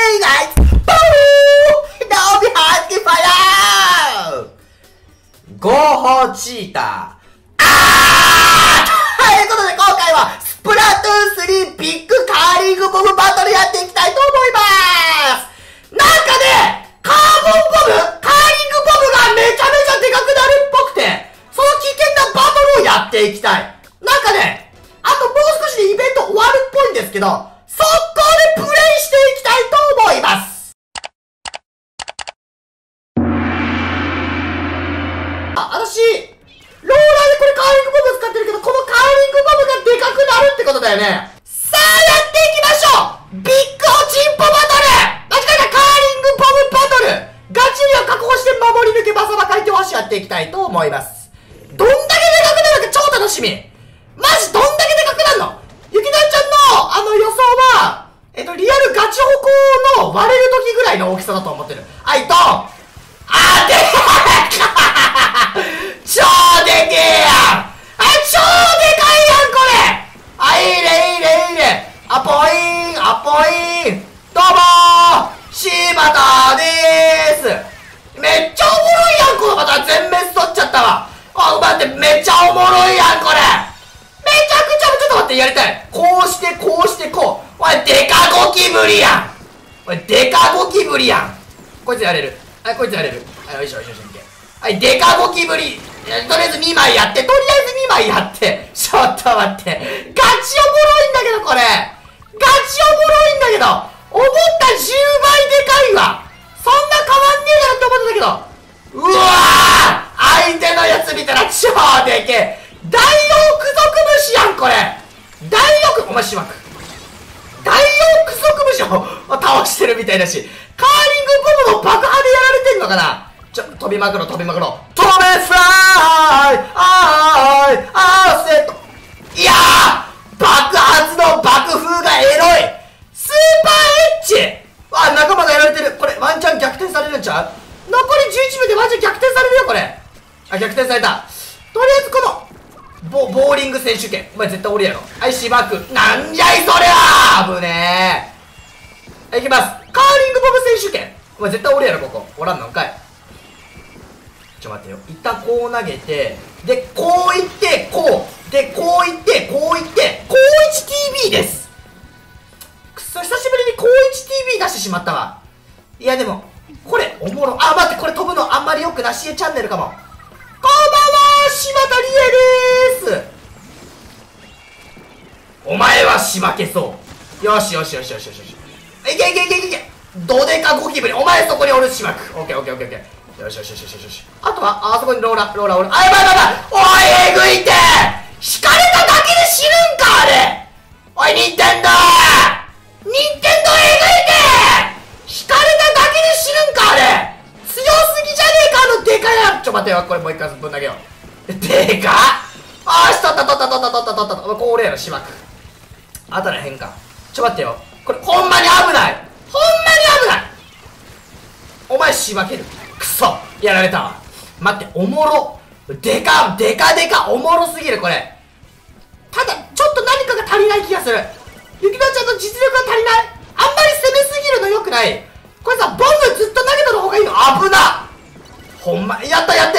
Hey guys! Boom! Now we have the fire! ゴーホチーター。ということで今回はスプラトゥーン3ビッグカーリングボムバトルやっていきたいと思います。なんかね、カーリングボムがめちゃめちゃでかくなるっぽくて、その危険なバトルをやっていきたい。なんかね、あともう少しでイベント終わるっぽいんですけど、速攻でプレイしていきたいと思います。私、ローラーでこれカーリングボム使ってるけど、このカーリングボムがでかくなるってことだよね。さあやっていきましょう。ビッグおちんぽバトル、間違えた、カーリングボムバトル、ガチリを確保して守り抜けバサバ回転ワッシュやっていきたいと思います。どんだけでかくなるか超楽しみ。マジどんだけでかくなるの？ゆきなちゃんの予想は、リアルガチホコの割れる時ぐらいの大きさだと思ってる。はい、ドン！でか超でけえやん！超でかいやん、これ！いいね。ポイン！どうもー！柴田でーす！めっちゃおもろいやん、このバター全滅取っちゃったわ！待って、めっちゃおもろいやん、これ！めちゃくちゃ、ちょっと待って、やりたい。こうして、こう。おい、デカゴキブリやん。こいつやれる。こいつやれる。よいしょ。はい、デカゴキブリ。とりあえず2枚やって。ちょっと待って。ガチおもろいんだけど、これ。思った10倍でかいわ。そんな変わんねえだろって思ってたけど。うわー！相手のやつ見たら超でけえ。ダイオウクソクムシやん、これ。お前しまく。ダイオウクソクムシを倒してるみたいだし、カーリングボムの爆破でやられてんのかな。飛びまくろ。止めフライセット。いやー、爆発の爆風がエロい。スーパーエッチ。仲間がやられてる。これワンチャン逆転されるんちゃう？残り11秒でワンチャン逆転されるよ、これ。逆転された。とりあえずこのボーリング選手権。お前絶対俺やろ。はい、しばく。なんじゃいそりゃー！危ねー。いきます。カーリングボム選手権。お前絶対俺やろ、ここ。おらんのんかい。ちょ待ってよ。一旦こう投げて、で、こういって、こう。で、こういって、こう 1TV です。くそ、久しぶりにこう 1TV 出してしまったわ。いやでも、これ、おもろ。待って、これ飛ぶのあんまりよくなしえチャンネルかも。こんばんは、柴田理恵でーす。お前はしばけそう。よし。いけ。どでかゴキブリ。お前そこにおるしばく。オッケー。よし。あとは、あそこにローラ。やばい。おい、えぐいって！引かれただけで死ぬんか、あれ！おい、ニンテンドーえぐいって！引かれただけで死ぬんか、あれ！強すぎじゃねえか、でかやん！待ってよ、これもう一回ぶん投げよう。でかっ！取った。ここ俺やろ、しばく。当たらへんか。待ってよ。これ、ほんまに危ない！お前しばける。くそ！やられたわ。待って、おもろ。でか、おもろすぎる、これ。ただ、ちょっと何かが足りない気がする。ゆきなちゃんの実力が足りない。あんまり攻めすぎるのよくない。これさ、ボムずっと投げた方がいいの。危な！ほんま、やった。なんか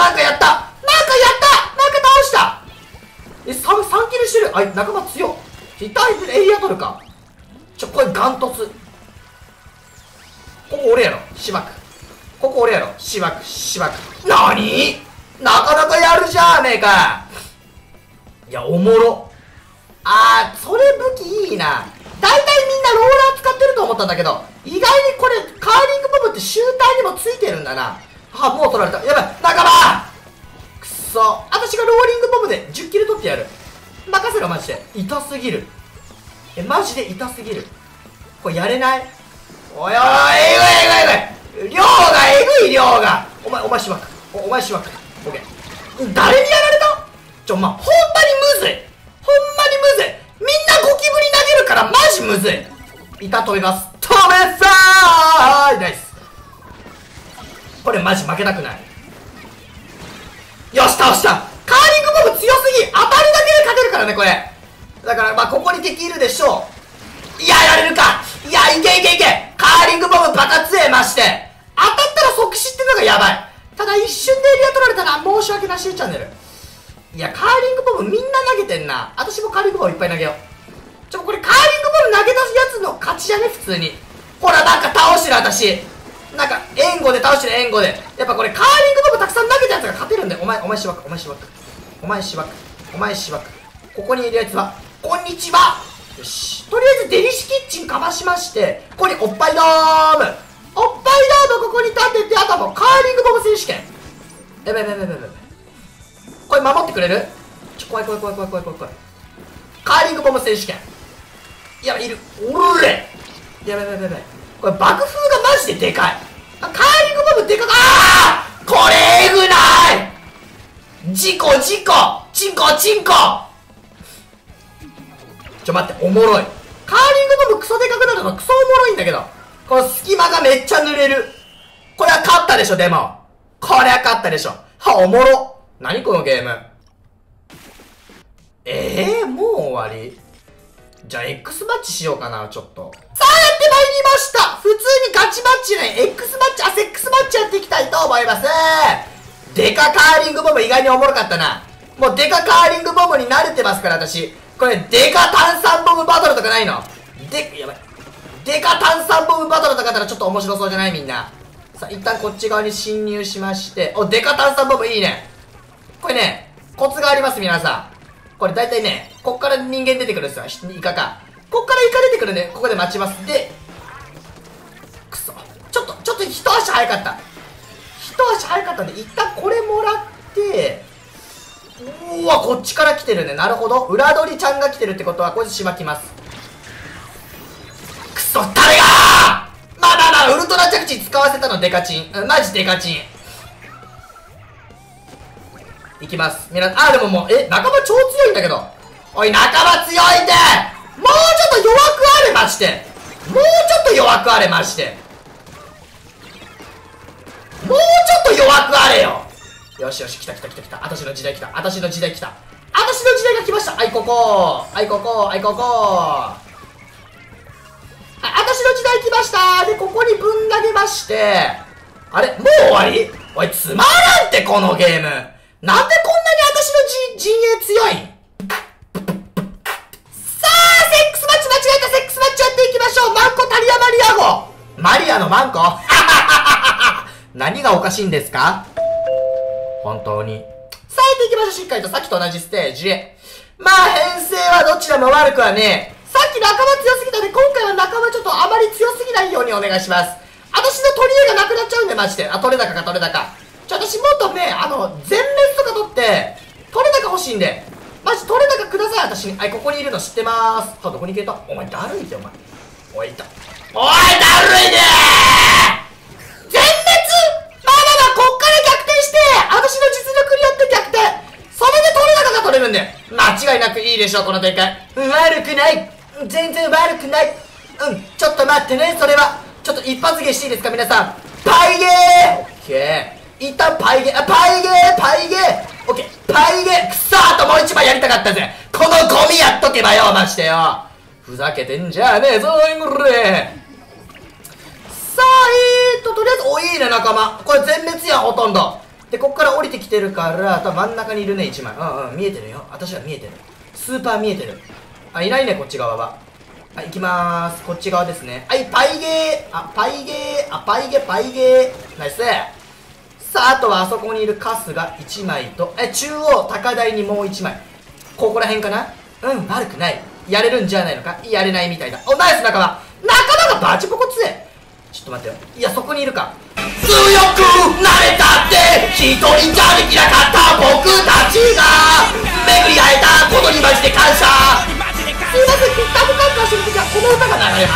倒した。3キルしてる。仲間強い。痛いエリア取るか。これガントツ。ここ俺やろ、しばく。なに？なかなかやるじゃねえか。いや、おもろ。それ武器いいな。大体みんなローラー使ってると思ったんだけど、意外にこれ、カーリングボムって集体にもついてるんだな。もう取られた。やばい、仲間！くそ。私がローリングボムで10キル取ってやる。任せろ、マジで。痛すぎる。マジで痛すぎる。これやれない？おい、えぐい。量が。お前しばく。オッケー。誰にやられた？ほんまにむずい。みんなゴキブリ投げるからマジむずい。飛びます。飛べさーい！ナイス。これマジ負けたくない。よし、倒した。カーリングボム強すぎ。当たるだけで勝てるからね、これ。だからここに敵いるでしょう。いや、やれるか。いや、いけ。カーリングボムバカ強えまして。当たったら即死ってのがやばい。ただ一瞬でエリア取られたら申し訳なしチャンネル。いや、カーリングボムみんな投げてんな。私もカーリングボムいっぱい投げよう。これカーリングボム投げ出すやつの勝ちじゃね、普通に。ほら、なんか倒してる私。なんか、援護で倒してる援護で。やっぱこれカーリングボムたくさん投げたやつが勝てるんで。お前しばく。ここにいるやつは、こんにちは。よし。とりあえずデリシキッチンかましまして、ここにおっぱいドーム。おっぱいドームここに立てて、あとはもうカーリングボム選手権。やばい。これ守ってくれる？怖い。カーリングボム選手権。やばい、いる。おれ！やばい。これ爆風がマジででかい。カーリングボムでかく、これえぐない！事故チンコ待って、おもろい。カーリングボムクソでかくなるのクソおもろいんだけど。この隙間がめっちゃ濡れる。これは勝ったでしょ、でも。これは勝ったでしょ。おもろ。何このゲーム。もう終わり？じゃあ X マッチしようかな、ちょっと。さあ、やってまいりました。普通にガチマッチね、X マッチ、セックスマッチやっていきたいと思います。デカカーリングボム意外におもろかったな。もうデカカーリングボムに慣れてますから、私。これ、デカ炭酸ボムバトルとかないの？やばい。デカ炭酸ボムバトルとかだったらちょっと面白そうじゃない？みんな。さあ、一旦こっち側に侵入しまして。デカ炭酸ボムいいね。これね、コツがあります、皆さん。これ大体ね、こっから人間出てくるんですよ。イカか。こっからイカ出てくるんで、ここで待ちます。で、くそ。ちょっと一足早かった。んで、一旦これもらって、うわ、こっちから来てるね。なるほど。裏取りちゃんが来てるってことは、こいつしばきます。くそ、誰がまあ、ウルトラ着地使わせたのデカチン。マジデカチン。いきます。でももう、仲間超強いんだけど。おい、仲間強いって！もうちょっと弱くあれ、マジで。もうちょっと弱くあれよ。よし、来た。私の時代来た。私の時代が来ました。ここ。私の時代来ました。で、ここにぶん投げまして。あれ？もう終わり？おい、つまらんって、このゲーム。なんでこんなに私の陣営強いん？さあ、セックスマッチやっていきましょう。マンコタリアマリア号。マリアのマンコ何がおかしいんですか？本当に。さあ、やっていきましょう。しっかりとさっきと同じステージへ。まあ、編成はどちらも悪くはねえ。さっき仲間強すぎたんで、今回は仲間ちょっとあまり強すぎないようにお願いします。私の取り柄がなくなっちゃうんで、マジで。取れ高。私もっとね、全滅とか取って、取れ高欲しいんで。マジ取れ高ください、私に。ここにいるの知ってまーす。どこに消えた？お前、だるいって、お前。おい、いた。おい、だるいねー！全滅！まあ、こっから逆転して、私の実力によって逆転。それで取れ高が取れるんで。間違いなくいいでしょう、この展開。悪くない。全然悪くない。ちょっと待ってね、それは。ちょっと一発芸していいですか、皆さん。パイゲー！オッケー。一旦パイゲー、パイゲーオッケー、パイゲーくそーともう一枚やりたかったぜ。このゴミやっとけばよ、マジでよ。ふざけてんじゃねえぞ、これ。さあ、とりあえず、いいね、仲間。これ全滅や、ほとんど。で、こっから降りてきてるから、多分真ん中にいるね、一枚。見えてるよ。私は見えてる。スーパー見えてる。いないね、こっち側は。行きまーす。こっち側ですね。パイゲー。パイゲー。ナイス。さあ、あとはあそこにいるカスが1枚と、中央高台にもう1枚。ここら辺かな？悪くない。やれるんじゃないのか？やれないみたいだ。ナイス仲間がバチボコ強い。ちょっと待ってよ。いや、そこにいるか。強くなれたって一人じゃできなかった僕たちが巡り会えたことにマジで感謝。すいません、ピッタブカンカンしてるときはこの歌が流れます。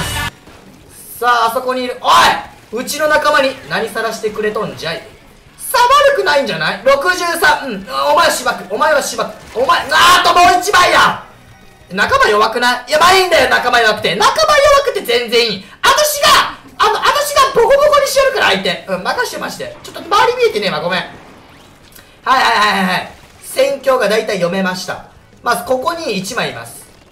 さあ、あそこにいる。おい、うちの仲間に何さらしてくれとんじゃい。さあ、悪くないんじゃない？ 63。お前はしばく。お前、あともう1枚や。仲間弱くない？いや、まあいいんだよ、仲間弱くて全然いい。私がボコボコにしてやるから、相手。任してまして。ちょっと周り見えてねえわ、ごめん。はい。戦況がだいたい読めました。まず、ここに1枚います。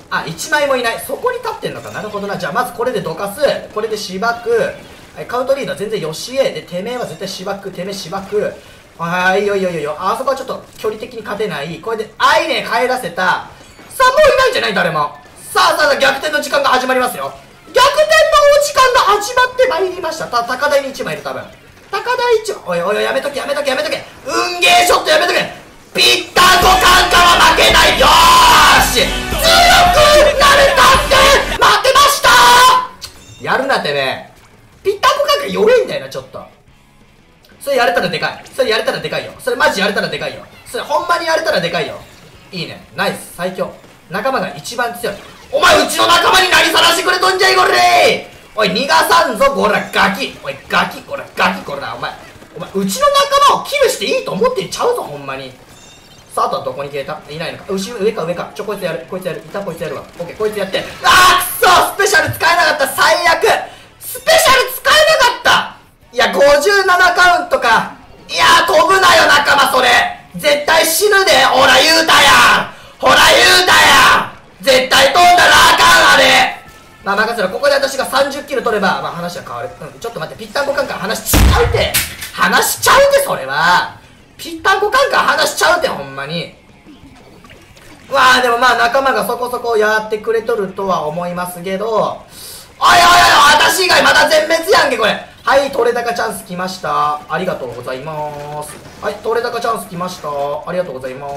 あ、1枚もいない。そこに立ってんのか。なるほどな。じゃあまずこれでどかす。これでしばく。カウントリードは全然よしえ。で、てめえは絶対しばく。てめえしばく。はい、いいよいいよいいよ。あそこはちょっと距離的に勝てない。これで、アイネ帰らせた。さあ、もういないんじゃない誰も。さあさあ、逆転の時間が始まりますよ。逆転のお時間が始まってまいりました。高台に1枚いる、多分。高台1枚。おいおい、やめとけやめとけやめとけ。運ゲーショットやめとけ。ぴったんこカンカは負けない。よーし、強くなれたって負けましたー。やるなってね。ぴったんこカンカ弱いんだよな、ちょっと。それやれたらでかい。それやれたらでかいよ。それマジやれたらでかいよ。それほんまにやれたらでかいよ。いいね。ナイス。最強。仲間が一番強い。お前うちの仲間に何さらしてくれとんじゃいこれー。おい逃がさんぞこらガキ。おいガキこらガキこら。お前うちの仲間をキルしていいと思ってんちゃうぞほんまに。さあ、あとはどこに消えた？いないのか。上か上か。こいつやる。こいつやる。いたこいつやるわ。オッケー、こいつやって。あーくそ、スペシャル使えなかった。最悪。スペシャル使えなかった。いや、57カウントか。いやー、飛ぶなよ仲間それ。絶対死ぬで。ほら言うたやん。ほら言うたやん。絶対飛んだらあかんあれ。まあ任せろ。ここで私が30キル取れば、まあ話は変わる。ちょっと待って。ぴったんこカンカン話しちゃうて。話しちゃうて、それは。ぴったんこカンカン話しちゃうて、ほんまに。まあでもまあ仲間がそこそこやってくれとるとは思いますけど、おいおいおい、私以外また全滅やんけ、これ。はい、取れ高チャンス来ました。ありがとうございます。はい、取れ高チャンス来ました。ありがとうございます。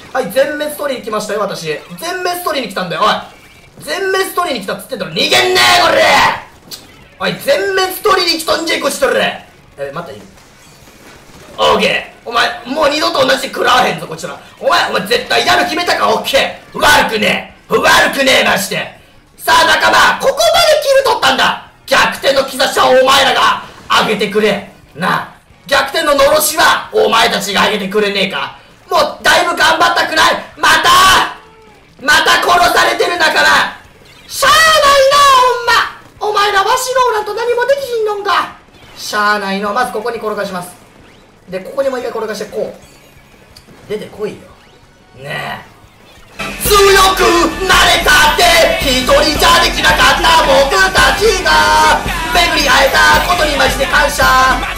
はい、全滅取りに来ましたよ、私。全滅取りに来たんだよ、おい。全滅取りに来たっつってんだろ、逃げんねえ、これ。おい、全滅取りに来とんじゃい、こっちとる。待って、いる。オーケー。お前、もう二度と同じで食らわへんぞ、こっちら。お前絶対やる決めたか、オッケー。悪くねえ。悪くねえ、まして。さあ、仲間、ここまでキル取ったんだ。逆転の兆しはお前らが上げてくれ。なあ、逆転ののろしはお前たちが上げてくれねえか。もう、だいぶ頑張ったくらい。また殺されてる仲間。しゃあないな、ほんま。お前らわしのおらんと何もできひんのんか。しゃあないの。まずここに転がします。で、ここにもう一回転がして、こう。出てこいよ。ねえ。強くなれたって一人じゃできなかった僕たちが巡り会えたことにマジで感謝。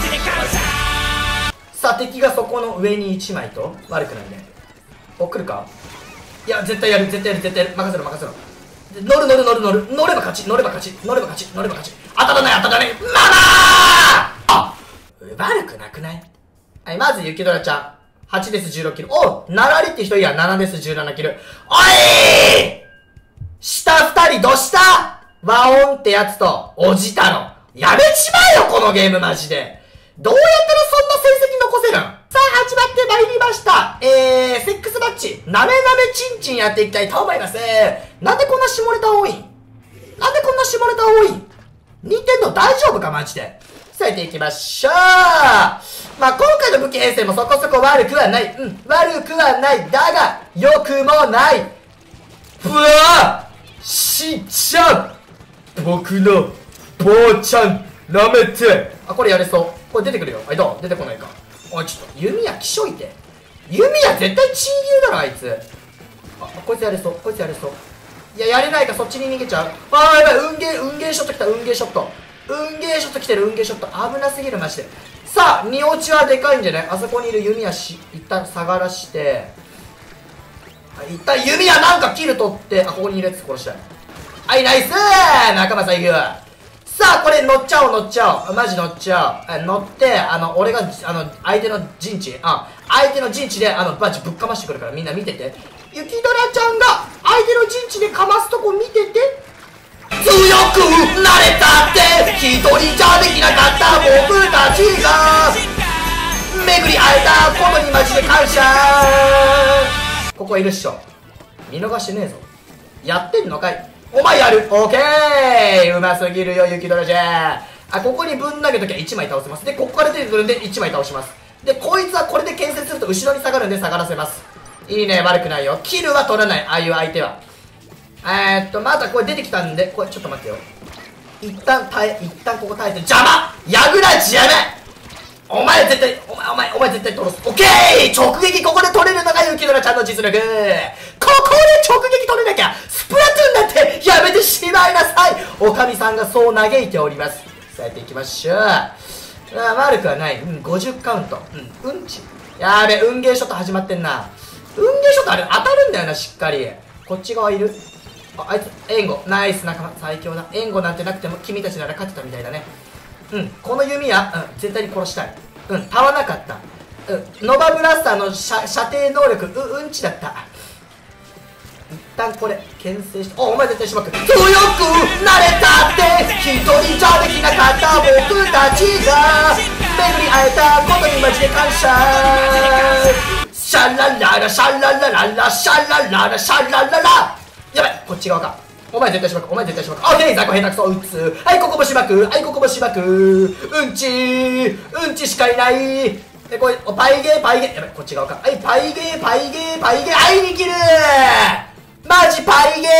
さあ、敵がそこの上に1枚と悪くないね。お、来るか。いや、絶対やる。絶対やる。任せろ。乗れば勝ち。当たらない。ママー。あ、悪くなくない？はい、まず雪ドラちゃん。8です16キル。おう、ならりって人いや、7です17キル。おい下2人どうした和音ってやつと、おじたの。やめちまえよ、このゲームマジで。どうやったらそんな成績残せるん？さあ、始まってまいりました。セックスマッチ、なめなめちんちんやっていきたいと思います。なんでこんな下ネタ多いん？任天堂大丈夫かマジで。さあ、やっていきましょう。まあ、今回の武器編成もそこそこ悪くはない。悪くはない。だが、良くもない。うわぁしんちゃん僕の坊ちゃん、舐めて。あ、これやれそう。これ出てくるよ。はい、どう？出てこないか。おい、ちょっと、弓矢きしょいて。弓矢絶対チン牛だろ、あいつ。あ、こいつやれそう。いや、やれないか、そっちに逃げちゃう。あー、やばい、運ゲーショット来た、運ゲーショット来てる、危なすぎる、マジで。さあ、荷落ちはでかいんじゃない？あそこにいる弓矢一旦下がらして、一旦弓矢なんかキル取って、ここにいるやつ殺したい。はい、ナイスー仲間最強。さあ、これ乗っちゃおう。マジ乗っちゃおう。乗って、俺が、相手の陣地、相手の陣地で、バチぶっかましてくるからみんな見てて。雪ドラちゃんが相手の陣地でかますとこ見てて。強くなれたって一人じゃできなかった僕たちが巡り会えたことにマジで感謝。ここいるっしょ。見逃してねえぞ。やってんのかい。お前やる。オーケー。うますぎるよ雪ドラじゃ。ここにぶん投げときは1枚倒せます。でここから出てくるんで1枚倒します。でこいつはこれで牽制すると後ろに下がるんで下がらせます。いいね、悪くないよ。キルは取らない、ああいう相手は。またこれ出てきたんで、これちょっと待ってよ。一旦ここ耐えて、邪魔やぐらじやめ。お前絶対取る。オッケー直撃ここで取れるのが雪ドラちゃんの実力。ここで直撃止めなきゃ。スプラトゥーンなんてやめてしまいなさい。おかみさんがそう嘆いております。さあやっていきましょう。悪くはない。50カウント。うんち。やべ、運ゲーショット始まってんな。運ゲーショットあれ当たるんだよな、しっかり。こっち側いる。あいつ、援護。ナイス仲間。最強だ。援護なんてなくても君たちなら勝てたみたいだね。この弓矢、絶対に殺したい。足らなかった。ノバブラスターの射程能力、うんちだった。一旦これ、牽制して、お前絶対しばく。強くなれたって、一人じゃできなかった僕たちが、巡り会えたことにマジで感謝。シャラララ、シャララララ、シャラララ、シャラララ。やばい、こっち側か。お前絶対しばく、お前絶対しばく。オッケー、ザコ下手くそ撃つ。はい、ここもしばく。はい、ここもしばく。うんちしかいない。で、これ、パイゲー、パイゲー。やばい、こっち側か。はい、パイゲー、パイゲー、パイゲー。はい、に切るマジパイゲ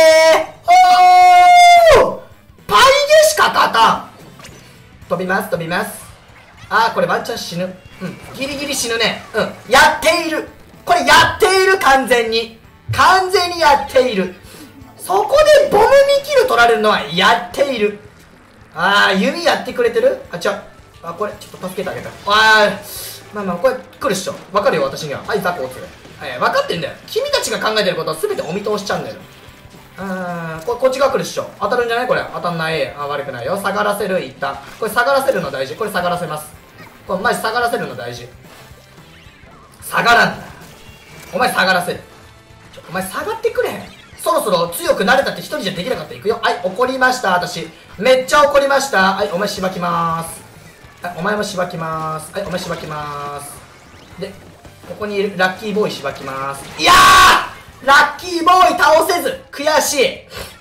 ー。おーパイゲーしか勝たん。飛びます、飛びます。これワンチャン死ぬ。ギリギリ死ぬね。やっている。これやっている、完全に。完全にやっている。そこでボム2キル取られるのはやっている。弓やってくれてる？これ、ちょっと助けてあげた。まあ、これ来るっしょ。わかるよ、私には。はい、ザコ撃つ。わかってんだよ。君たちが考えてることは全てお見通しちゃうんだよ。こっち側来るっしょ。当たるんじゃないこれ。当たんない。悪くないよ。下がらせる、一旦。これ下がらせるの大事。これ下がらせます。これマジ下がらせるの大事。下がらんだ。お前下がらせる。お前下がってくれ。そろそろ強くなれたって一人じゃできなかった。いくよ。はい、怒りました、私。めっちゃ怒りました。はい、お前しばきまーす。はい、お前もしばきまーす。はい、お前しばきまーす。で、ここにいるラッキーボーイしばきまーす。いやーラッキーボーイ倒せず悔しい。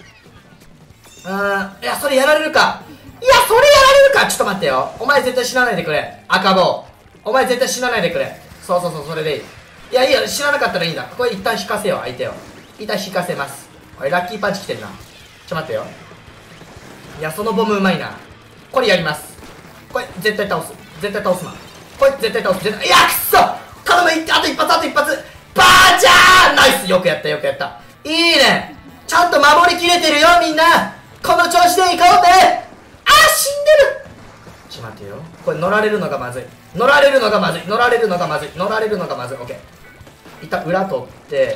いや、それやられるか。いや、それやられるか。ちょっと待ってよ。お前絶対死なないでくれ。赤棒。お前絶対死なないでくれ。そう、それでいい。いや、いいよ。死ななかったらいいんだ。これ一旦引かせよう、相手を。一旦引かせます。おい、ラッキーパンチ来てるな。待ってよ。いや、そのボムうまいな。これやります。これ、絶対倒す。絶対倒すな。これ、絶対倒す。いや、くっそ頼む、あと一発、あと一発バーチャーナイスよくやった、よくやった。いいねちゃんと守りきれてるよ、みんなこの調子でいこうぜ。死んでるちょっと待ってよ。これ乗られるのがまずい。乗られるのがまずい。乗られるのがまずい。乗られるのがまずい。オッケー。一旦裏取って、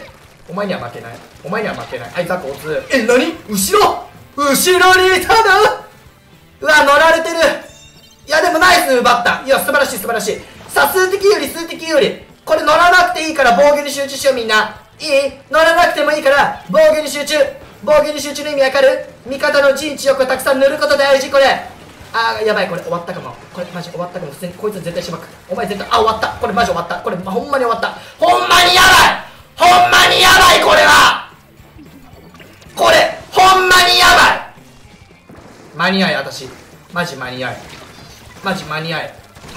お前には負けない。お前には負けない。はい、ザコ撃つ。何後ろにいたな。うわ、乗られてる。いや、でもナイス奪った。いや、素晴らしい、素晴らしい。さあ、数的有利、数的有利。これ乗らなくていいから防御に集中しよう、みんな。いい？乗らなくてもいいから、防御に集中。防御に集中の意味わかる？味方の陣地よくたくさん塗ること大事、これ。やばい、これ終わったかも。これマジ終わったかも。普通にこいつ絶対しばく。お前絶対、終わった。これマジ終わった。これほんまに終わった。ほんまにやばい。ほんまにやばい、これは。これ、ほんまにやばい。間に合い、私。マジ間に合い。マジ間に合い。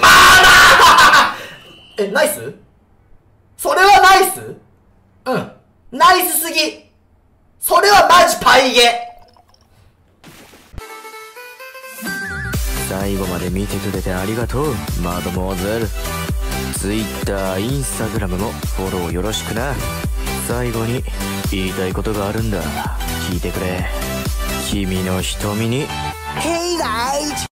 ナイス？それはナイス？ナイスすぎ。それはマジパイゲ。 最後まで見てくれてありがとう、マドモアゼル。Twitter、Instagram もフォローよろしくな。最後に言いたいことがあるんだ。聞いてくれ。君の瞳に Hey guys!